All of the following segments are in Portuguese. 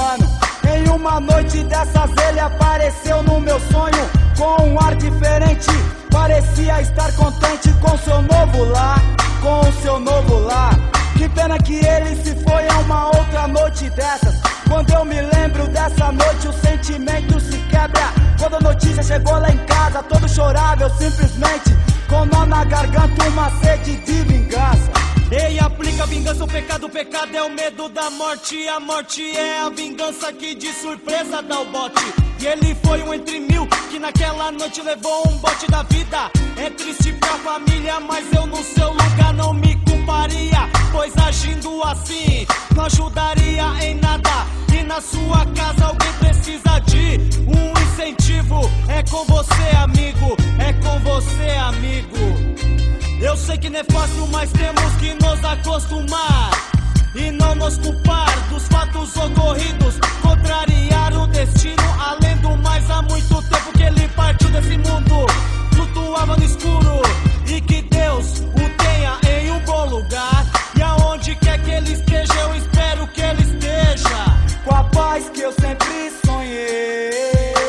mano. Em uma noite dessas ele apareceu no meu sonho, com um ar diferente, parecia estar contente com seu novo lar, com o seu novo lar. Que pena que ele se foi a uma outra noite dessas. Quando eu me lembro dessa noite o sentimento se quebra. Quando a notícia chegou lá em casa, todo chorava, eu simplesmente com nó na garganta, uma sede de vingança. Ei, aplica a vingança, o pecado é o medo da morte. A morte é a vingança que de surpresa dá o bote. E ele foi um entre mil que naquela noite levou um bote da vida. É triste pra família, mas eu no seu lugar não me culparia, pois agindo assim não ajudaria em nada. E na sua casa alguém precisa de um incentivo. É com você, amigo, é com você, amigo. Eu sei que não é fácil, mas temos que nos acostumar e não nos culpar dos fatos ocorridos, contrariar o destino. Além do mais, há muito tempo que ele partiu desse mundo, flutuava no escuro, e que Deus o tenha em um bom lugar. E aonde quer que ele esteja, eu espero que ele esteja com a paz que eu sempre sonhei.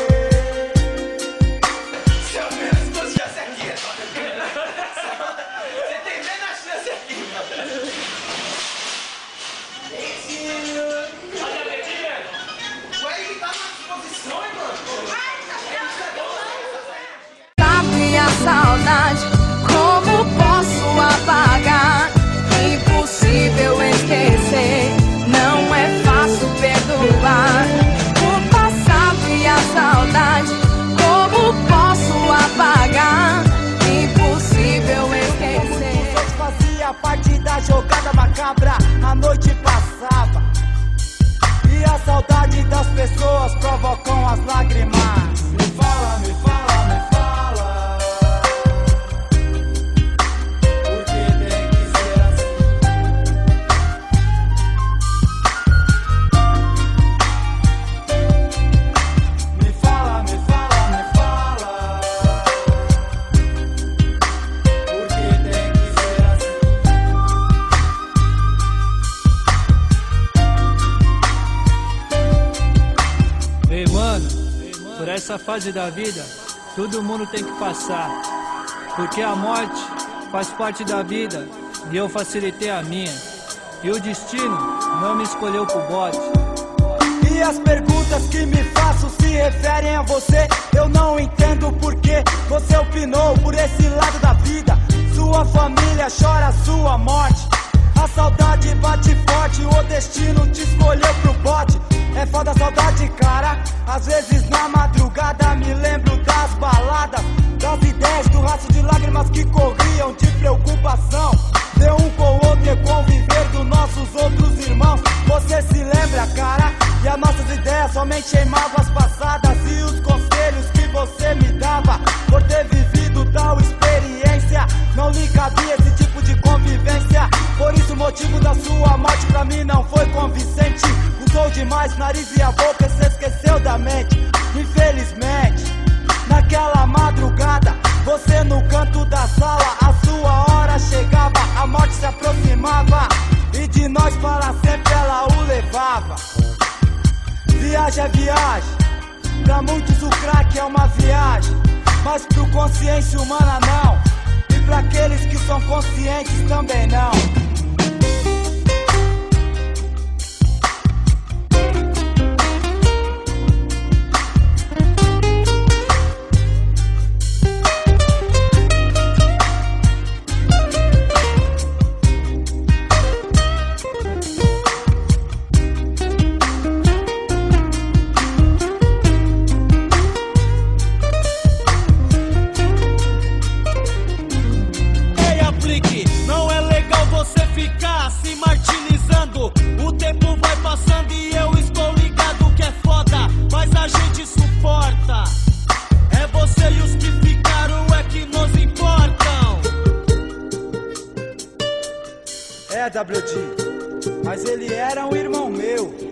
Saudade, como posso apagar? Impossível esquecer, não é fácil perdoar. O passado e a saudade, como posso apagar? Impossível esquecer. Como os fazia parte da jogada macabra, a noite passava e a saudade das pessoas provocam as lágrimas. Me fala, me fala, me fala. Por essa fase da vida, todo mundo tem que passar, porque a morte faz parte da vida e eu facilitei a minha, e o destino não me escolheu pro bote. E as perguntas que me faço se referem a você. Eu não entendo porque você opinou por esse lado da vida. Sua família chora sua morte, a saudade bate forte, o destino te escolheu pro bote. É foda a saudade, cara. Às vezes na madrugada me lembro das baladas, das ideias, do rastro de lágrimas que corriam de preocupação. Deu um com o outro e conviver dos nossos outros irmãos. Você se lembra, cara? E as nossas ideias somente em mágoas passadas, e os conselhos que você me dava por ter vivido tal experiência. Não lhe cabia esse tipo de convivência, por isso o motivo da sua morte pra mim não foi convincente. Usou demais nariz e a boca e se esqueceu da mente. Infelizmente, naquela madrugada, você no canto da sala, a sua hora chegava, a morte se aproximava, e de nós para sempre ela o levava. Viagem é viagem, pra muitos o crack é uma viagem, mas pro consciência humana não, e pra aqueles que são conscientes também não. WD, mas ele era um irmão meu.